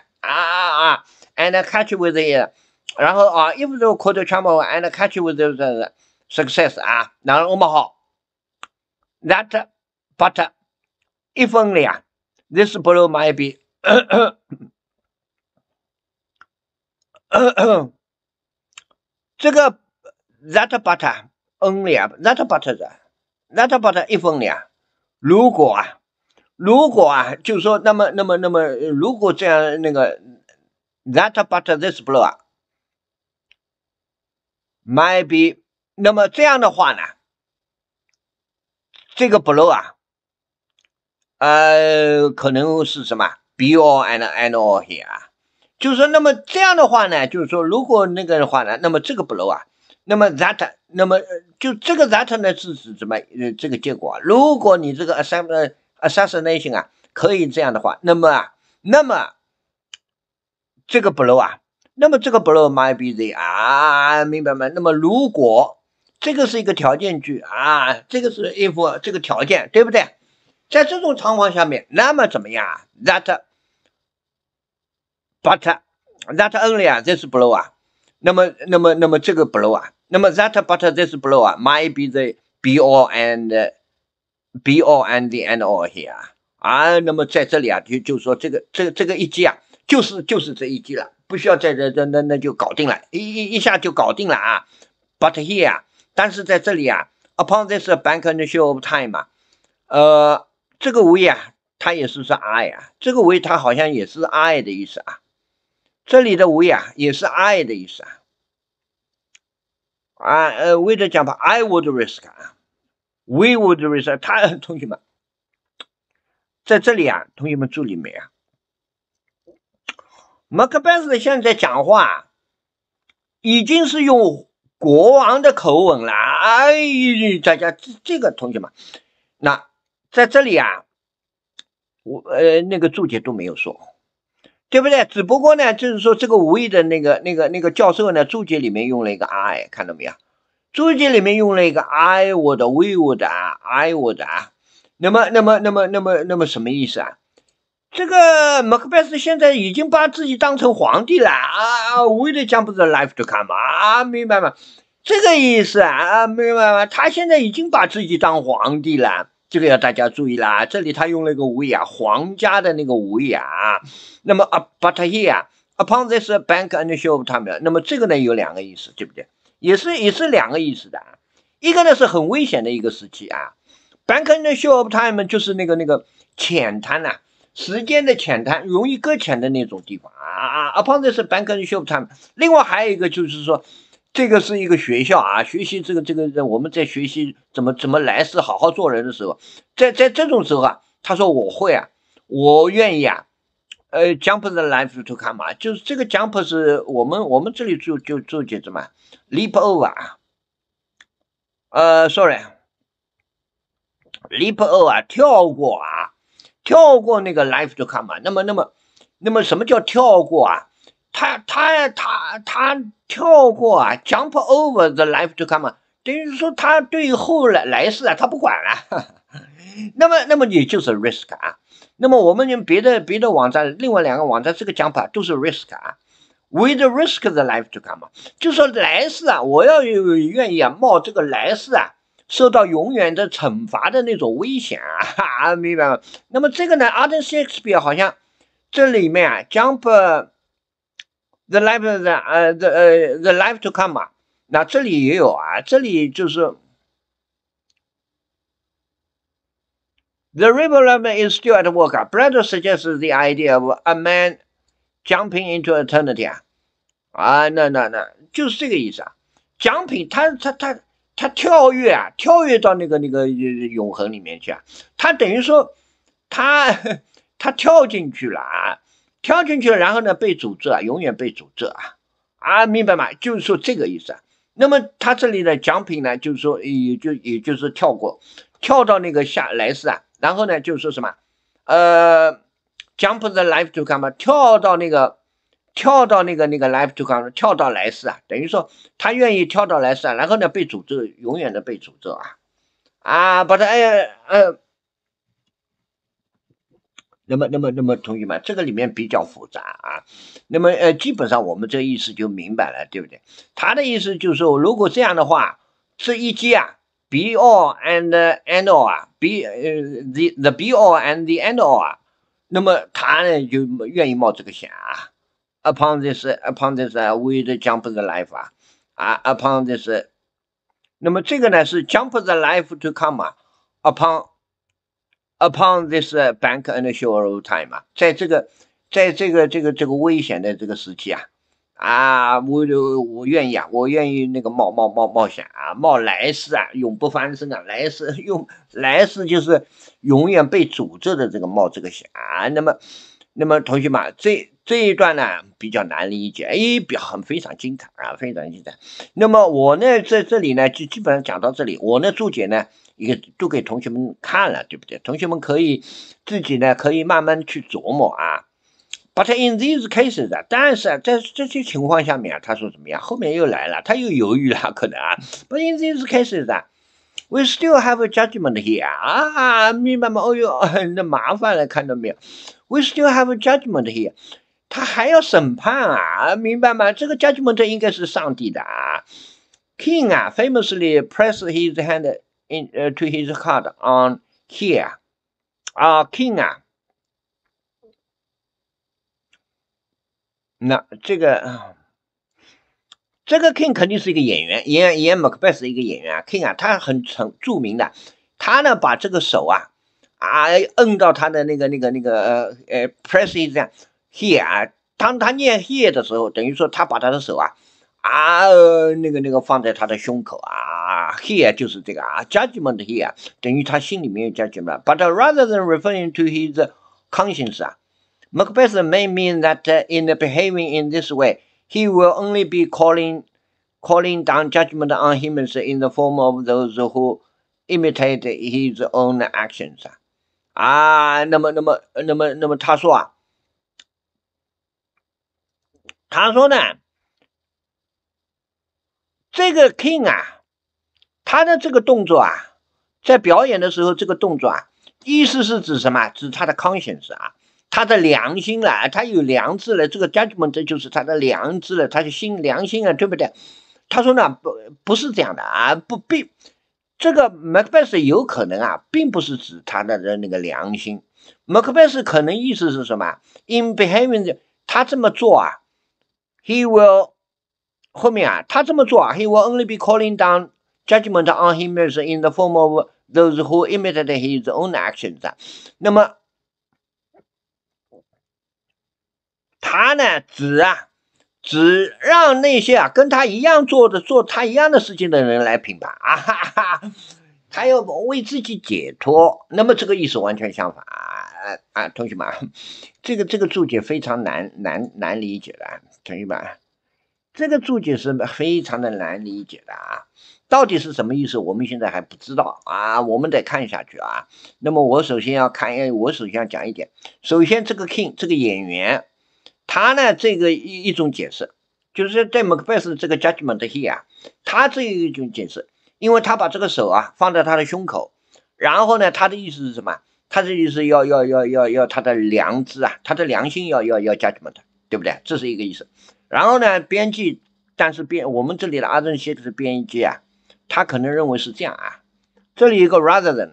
and catch with it。然后啊 ，if the could trammel and catch with the success 啊，然后我们好 that but if only 啊 ，this blow might be 这个 that but only 啊 that but if only 啊，如果啊，就是说那么如果这样那个 that but this blow 啊。might be， 那么这样的话呢，这个 blow 啊，可能是什么 be all and all here 啊，就是说，那么这样的话呢，就是说，如果那个的话呢，那么这个 blow 啊，那么 that， 那么就这个 that 呢是指什么？这个结果啊，如果你这个 assassination 啊可以这样的话，那么这个 blow 啊。那么这个 blow might be the 啊，明白吗？那么如果这个是一个条件句啊，这个是 if 这个条件，对不对？在这种情况下面，那么怎么样啊 ？That only 啊 ，this blow 啊，那么这个 blow 啊，那么 that but this blow 啊 ，might be the be all and the and all here 啊，那么在这里啊，就说这个一击啊，就是这一击了。不需要在那就搞定了，一下就搞定了啊。But here 啊，但是在这里啊 ，upon this bank and show of time 啊，这个无疑啊， 它也是 I 啊，这个 we 它好像也是 I 的意思啊，这里的 we 啊也是 I 的意思啊。we 的讲法 I would risk 啊 ，we would risk 他同学们在这里啊，同学们注意没啊？马克白斯现在讲话已经是用国王的口吻了，哎，大家这个同学们，那在这里啊，那个注解都没有说，对不对？只不过呢，就是说这个we的那个教授呢，注解里面用了一个 I， 看到没有？注解里面用了一个 I would we would 啊 I would 啊，那么什么意思啊？这个马克白斯现在已经把自己当成皇帝了啊 ，we the jump the life to come 啊，明白吗？这个意思啊，明白吗？他现在已经把自己当皇帝了，这个要大家注意啦。这里他用了一个 we 啊，皇家的那个 we 啊。那么but here upon this bank and show of time， 那么这个呢有两个意思，对不对？也是两个意思的。一个呢是很危险的一个时期啊 ，bank and show of time 就是那个浅滩呐、啊。时间的浅滩，容易搁浅的那种地方啊 upon this bank and show of time。另外还有一个就是说，这个是一个学校啊，学习这个我们在学习怎么来世好好做人的时候，在这种时候啊，他说我会啊，我愿意啊，jump the life to come 啊，就是这个 jump 是我们这里就解什么 leap over 啊，sorry。leap over 啊，跳过啊，跳过那个 life to come 啊。那么什么叫跳过啊？他跳过啊 ，jump over the life to come 啊，等于说他对后来世啊，他不管了。那么也就是 risk 啊。那么我们用别的网站，另外两个网站这个讲法都是 risk 啊。with risk the life to come 啊，就说来世啊，我要愿意啊冒这个来世啊。受到永远的惩罚的那种危险啊，明白吗？那么这个呢 ，Arthur Shakespeare 好像这里面啊 ，jump the life the life to come 啊，那这里也有啊，这里就是 the river is still at work 啊 ，Brad suggests the idea of a man jumping into eternity 啊，那就是这个意思啊，jumping 他跳跃到那个永恒里面去啊，他等于说他跳进去了啊，然后呢被诅咒啊，永远被诅咒啊，明白吗？就是说这个意思啊。那么他这里的jumping呢，就是说也就是跳到那个来世啊，然后呢就是说什么jump the life to come 跳到那个 life to come 跳到来世啊，等于说他愿意跳到来世啊，然后呢被诅咒，永远的被诅咒啊，把他那么同学们，这个里面比较复杂啊。那么基本上我们这意思就明白了，对不对？他的意思就是说，如果这样的话，这一阶啊 ，be all and end all 啊 ，be the be all and the end all 啊，那么他呢就愿意冒这个险啊。upon this with jump the life 啊 upon this， 那么这个呢是 jump the life to come 啊 upon this bank and shore of time 啊，在这个危险的这个时期啊，我愿意啊，我愿意那个冒险啊，冒来世啊，永不翻身啊，来世就是永远被诅咒的这个冒这个险啊。那么同学们，这一段呢比较难理解，非常精彩啊，非常精彩。那么我呢在这里呢就基本上讲到这里，我呢注解呢也都给同学们看了，对不对？同学们可以自己呢可以慢慢去琢磨啊。But in these cases 啊，但是在这些情况下面啊，他说怎么样？后面又来了，他又犹豫了，可能啊。But in these cases 啊。We still have a judgment here 啊，明白吗？哦哟，那麻烦了，看到没有 ？We still have a judgment here， 他还要审判啊，明白吗？这个 judgment 应该是上帝的啊。King 啊 ，famously pressed his hand to his heart on here 啊 ，King 啊，那这个 King 肯定是一个演员，演 Macbeth 是一个演员啊 ，King 啊，他很著名的，他呢把这个手摁到他的press his here 啊，当他念 here 的时候，等于说他把他的手放在他的胸口here 就是这个judgment here 等于他心里面有 judgment，but rather than referring to his conscience Macbeth may mean that in behaving in this way, he will only be calling down judgment on himself in the form of those who imitate his own actions 那么他说呢，这个 King 他的这个动作在表演的时候，这个动作意思是指什么？指他的 conscience 他的良心了，他有良知了，这个 judgment 就是他的良知了，他的良心对不对？他说呢，不是这样的这个 Macbeth 有可能并不是指他的那个良心 ，Macbeth 可能意思是什么 ？In behaving， 他这么做he will 后面他这么做he will only be calling down judgment on himself in the form of those who imitate his own actions 那么他呢只让那些跟他一样做他一样的事情的人来评判他要为自己解脱。那么这个意思完全相反同学们这个注解非常难理解的同学们，这个注解是非常的难理解的到底是什么意思？我们现在还不知道我们得看下去那么我首先要讲一点，首先这个 King 这个演员。他呢，这个一种解释，就是在 Macbeth 这个 judgment here 他这一种解释，因为他把这个手放在他的胸口，然后呢，他的意思是什么？他的意思要他的良知他的良心要 judgment， 对不对？这是一个意思。然后呢，我们这里的阿正写的是编辑他可能认为是这样这里一个 rather than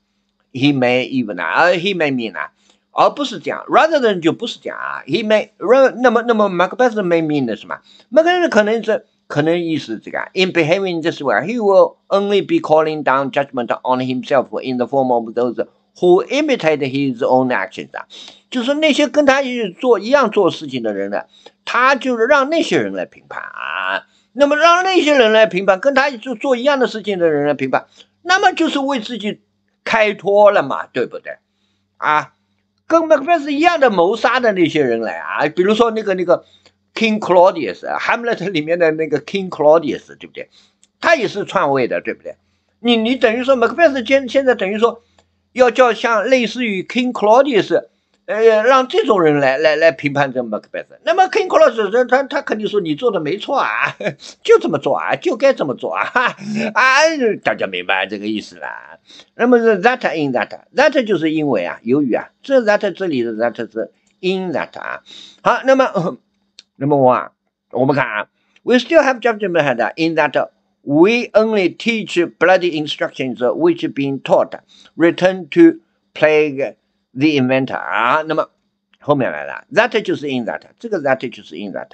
he may even he may mean而不是这样 ，rather than 就不是这样he may 那么 Macbeth may mean 的什么 ？Macbeth 可能意思这个in behaving this way, he will only be calling down judgment on himself in the form of those who imitate his own actions 就是那些跟他一样做事情的人呢，他就是让那些人来评判那么让那些人来评判，跟他做一样的事情的人来评判，那么就是为自己开脱了嘛，对不对跟 Macbeth 一样的谋杀的那些人来比如说那个 King Claudius Hamlet 里面的那个 King Claudius 对不对？他也是篡位的，对不对？你等于说 Macbeth 现在等于说要叫像类似于 King Claudius 让这种人来评判这 Macbeth， 那么 King Claudius 他肯定说你做的没错就这么做就该这么做大家明白这个意思啦。那么 that in that 就是因为由于这 that 这里的 that 是 in that 好，那么我们看we still have judgment in that we only teach bloody instructions which being taught return to plague the inventor 那么后面来了 that 就是 in that， 这个 that 就是 in that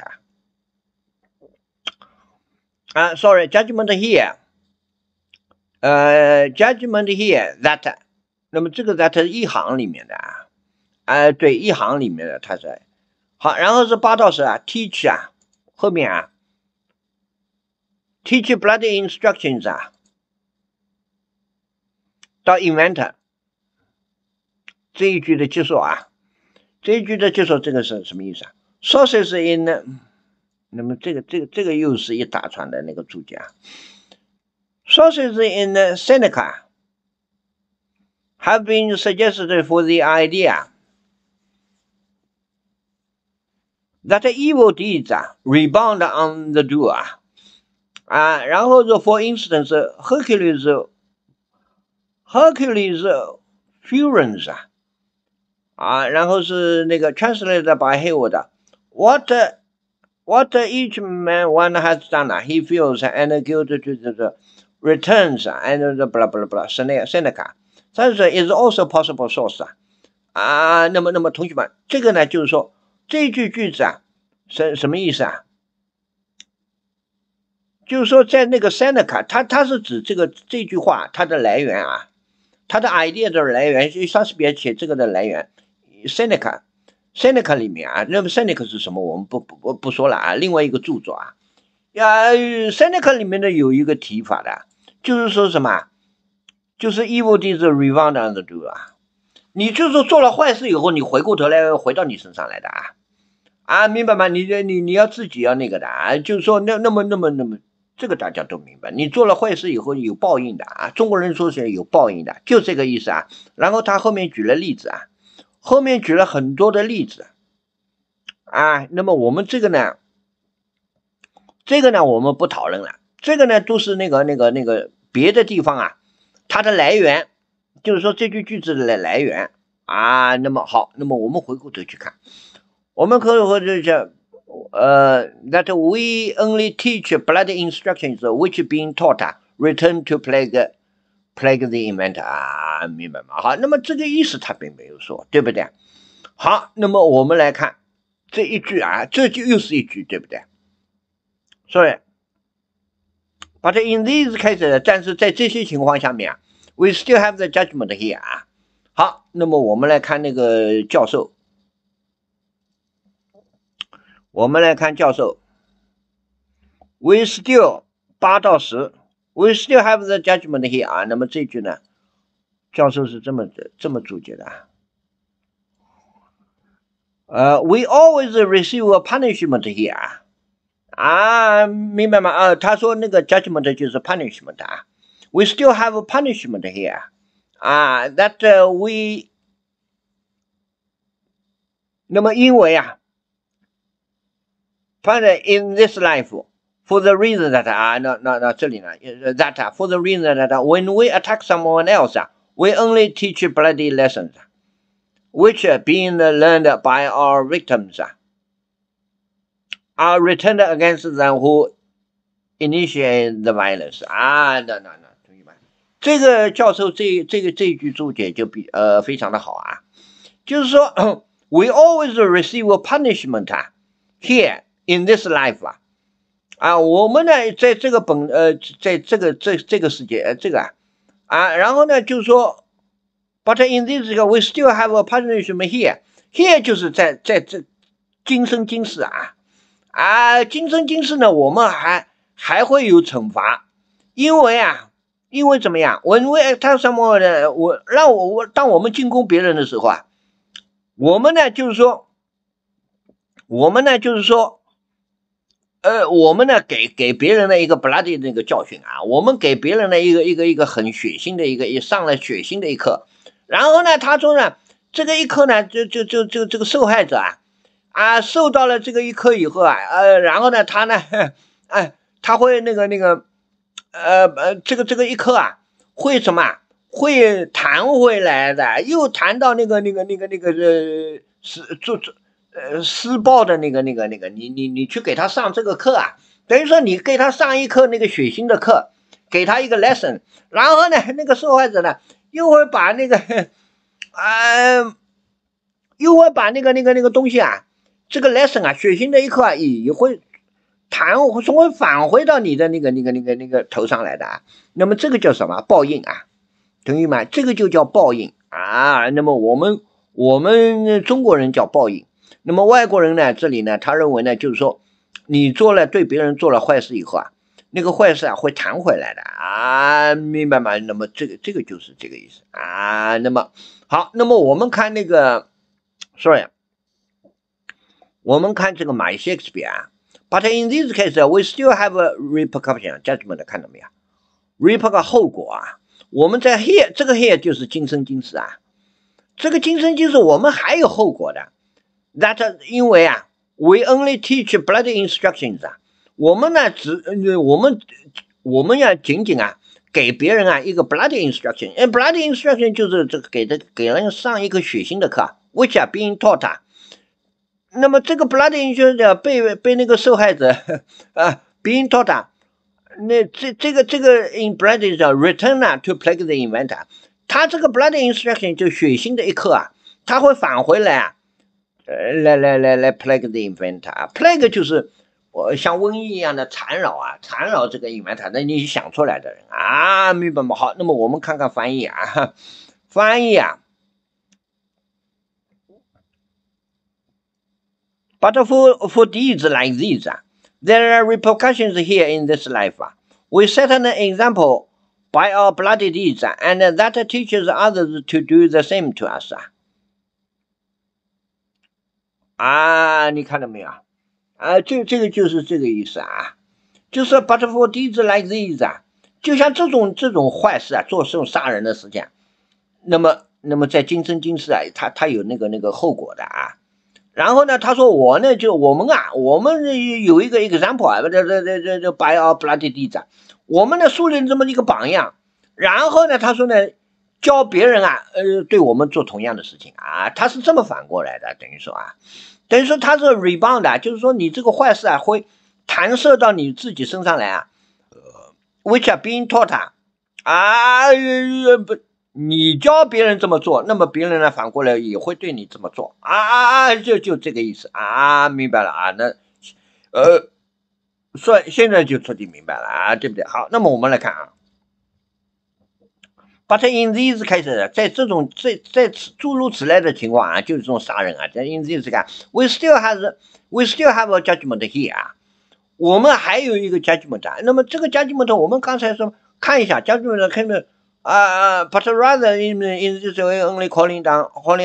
sorry judgment here judgment here that 那么这个 that 一行里面的对，一行里面的它是好，然后是8到10teach 后面teach bloody instructions 到 inventor这一句的结束这一句的结束，这个是什么意思sources in 那么这个又是一大串的那个注解sources in Seneca have been suggested for the idea that evil deeds rebound on the doer 然后是 for instance Hercules furence 然后是那个 translated by Hayward what each man one has done he feels and guilt to the returns and the blah blah blah Seneca 但是 is also possible source 那么同学们这个呢就是说这句句子什么意思就是说在那个 Seneca 它是指这句话它的来源它的 idea 的来源，莎士比亚写这个的来源 ，Seneca 里面啊，那么 Seneca 是什么？我们不说了啊。另外一个著作啊，Seneca 里面的有一个提法的，就是说什么，就是 evil deeds rebound on you 啊，你就是说做了坏事以后，你回过头来回到你身上来的啊，明白吗？你要自己要那个的啊，就是说那么，这个大家都明白，你做了坏事以后有报应的啊，中国人说起来有报应的，就这个意思啊。然后他后面举了例子啊，后面举了很多的例子啊，那么我们这个呢我们不讨论了，这个呢都是那个别的地方啊，它的来源，就是说这句句子的来源啊。那么好，那么我们回过头去看，我们可以就讲that we only teach bloody instructions which being taught return to plague the event 啊，明白吗？好，那么这个意思他并没有说，对不对？好，那么我们来看这一句啊，这就又是一句，对不对？Sorry， but in these cases， 但是在这些情况下面啊 ，we still have the judgment here 啊。好，那么我们来看那个教授，we still 8到10 ，we still have the judgment here 啊。那么这句呢，教授是这么注解的we always receive a punishment here 啊，明白吗？他说那个 judgment 就是 punishment 啊 ，we still have a punishment here 啊 ，that we， 那么因为啊 ，in this life for the reason that 啊，那这里呢 that for the reason that when we attack someone else we only teach bloody lessons which being learned by our victims are returned against them who initiate the violence 啊，那同学们，这个教授这句注解就非常的好啊，就是说we always receive a punishment here in this life 我们呢在这个在这个世界然后呢就是说 but in this we still have a punishment here 就是在这今生今世今生今世呢我们还会有惩罚，因为怎么样 when we attack someone 当我们进攻别人的时候我们呢就是说我们呢给别人的一个 bloody 那个教训我们给别人的一个很血腥的上了血腥的一课，然后呢他说呢这个一课呢就这个受害者受到了这个一课以后然后呢他呢他会那个这个一课会什么会弹回来的，又弹到施暴的你去给他上这个课等于说你给他上一课那个血腥的课，给他一个 lesson， 然后呢那个受害者呢又会把那个东西这个 lesson 血腥的一课也会会返回到你的那个头上来的那么这个叫什么报应同学们，这个就叫报应那么我们中国人叫报应，那么外国人呢这里呢他认为呢就是说你对别人做了坏事以后那个坏事会弹回来的明白吗？那么这个就是这个意思那么好，那么我们看那个 sorry， 我们看这个My Shakespeare but in this case we still have a repercussion judgment 看到没有 repercussion 后果我们在 here 这个 here 就是今生今世这个今生今世我们还有后果的 that 因为we only teach bloody instructions 我们呢我们要仅仅给别人一个 bloody instruction bloody instruction 就是这个给人上一个血腥的课 which are being taught那么这个 bloody instruction 被那个受害者being taught那这个 in bloody return to plague the event 他这个 bloody instruction 就血腥的一课他会返回来来 plague the event plague 就是像瘟疫一样的缠绕这个 inventor， 那你想出来的人啊，明白吗？好，那么我们看看翻译啊，翻译啊。But for deeds like these, there are repercussions here in this life. We set an example by our bloody deeds, and that teaches others to do the same to us. 啊，你看到没有？这个就是这个意思啊，就是 but for deeds like these 啊，就像这种坏事啊，做这种杀人的事情，那么在今生今世啊，他有那个后果的啊。然后呢，他说我们有一个 example 啊，这 by our bloody deeds， 我们呢树立这么一个榜样。然后呢，他说呢，教别人啊，对我们做同样的事情啊，他是这么反过来的，等于说他是 rebound 啊，就是说你这个坏事啊会弹射到你自己身上来啊，which are being taught 不。你教别人这么做，那么别人呢反过来也会对你这么做就这个意思啊，明白了啊？那现在就彻底明白了啊，对不对？好，那么我们来看啊 ，but in these cases， 在这种在诸如此类的情况啊，就是这种杀人啊，在 in these cases，we still have a judgment here 啊，我们还有一个 judgment 啊，那么这个 judgment 我们刚才说看一下 judgment 看没有？but rather in this way only calling down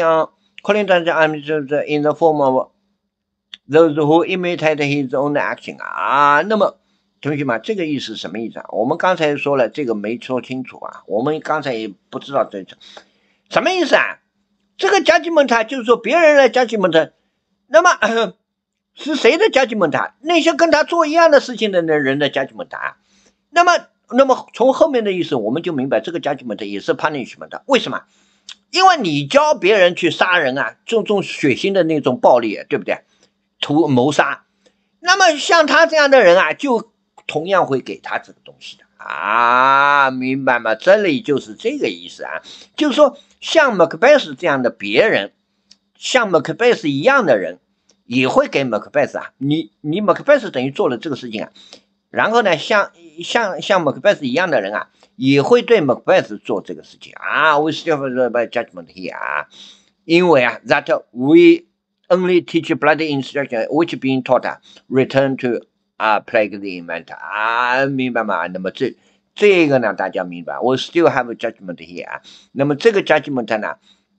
in the form of those who imitate his own action 啊。那么同学们，这个意思什么意思啊？我们刚才说了，这个没说清楚啊，我们刚才也不知道这什么意思啊？这个 judgment 就是说别人的 judgment， 那么是谁的 judgment？ 那些跟他做一样的事情的人的 judgment 啊。那么从后面的意思我们就明白，这个 judgment 也是 punishment。为什么？因为你教别人去杀人啊，这种血腥的那种暴力，对不对？谋杀，那么像他这样的人啊，就同样会给他这个东西的啊，明白吗？这里就是这个意思啊，就是说像 Macbeth 这样的别人，像 Macbeth 一样的人，也会给 Macbeth 啊，你 Macbeth 等于做了这个事情啊。然后呢，像 Macbeth 一样的人啊，也会对 Macbeth 做这个事情啊。We still have a judgment here 啊，因为啊 ，that we only teach bloody instruction which being taught return to plague the inventor 啊，明白吗？那么这个呢，大家明白 ？We still have a judgment here 啊。那么这个 judgment 呢，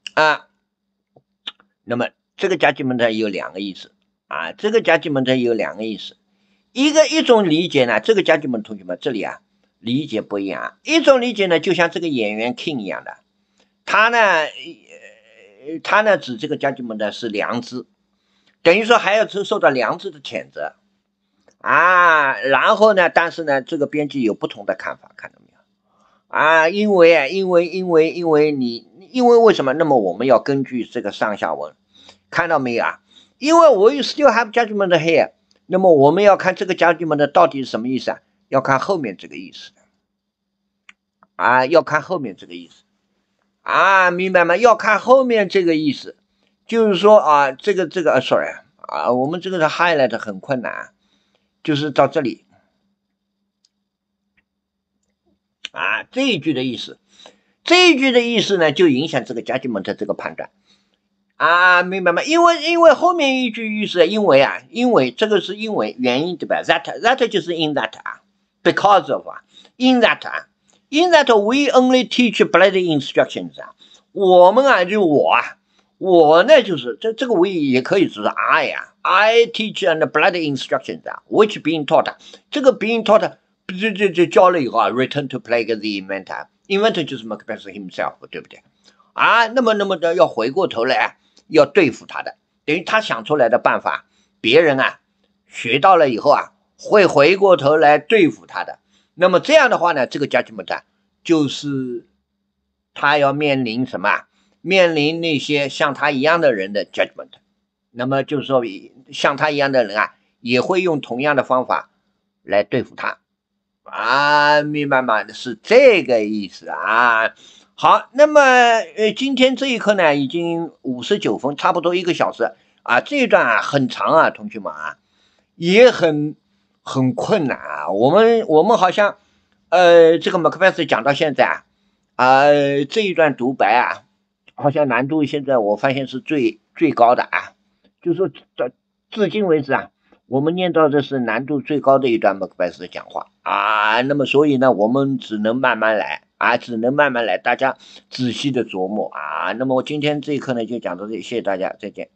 那么这个 judgment 有两个意思啊，这个 judgment 有两个意思。一种理解呢，这个 judgment 同学们这里啊理解不一样啊。一种理解呢，就像这个演员 King 一样的，他呢指这个 judgment 是良知，等于说还要受到良知的谴责啊。然后呢，但是呢，这个编辑有不同的看法，看到没有啊？因为为什么？那么我们要根据这个上下文，看到没有啊？因为we still have judgment here。那么我们要看这个 judgment 到底是什么意思啊？要看后面这个意思啊，要看后面这个意思啊，明白吗？要看后面这个意思，就是说啊，这个sorry 啊，我们这个的 highlight 很困难，就是到这里啊，这一句的意思呢，就影响这个 judgment 这个判断。啊，明白吗？因为后面一句意思，因为这个是因为原因对吧 ？that 就是 in that 啊 ，because of 啊 ，in that 啊 ，in that we only teach bloody instructions 啊，我们啊就我呢就是这个 we 也可以指 I 啊 ，I teach and bloody instructions 啊 ，which being taught 这个 being taught 就教了以后啊 ，return to plague the inventor 就是 Macbeth himself 对不对？啊，那么要回过头来要对付他的，等于他想出来的办法，别人啊学到了以后啊，会回过头来对付他的。那么这样的话呢，这个 judgment 就是他要面临什么？面临那些像他一样的人的 judgment。那么就是说，像他一样的人啊，也会用同样的方法来对付他。啊，明白吗？是这个意思啊。好，那么今天这一课呢，已经59分，差不多1个小时啊。这一段啊很长啊，同学们啊，也很很困难啊。我们好像，这个马克白斯讲到现在这一段独白啊，好像难度现在我发现是最高的啊，就是说至今为止啊，我们念到的是难度最高的一段马克白斯讲话啊。那么所以呢，我们只能慢慢来啊，只能慢慢来，大家仔细的琢磨啊。那么我今天这一课呢就讲到这里，谢谢大家，再见。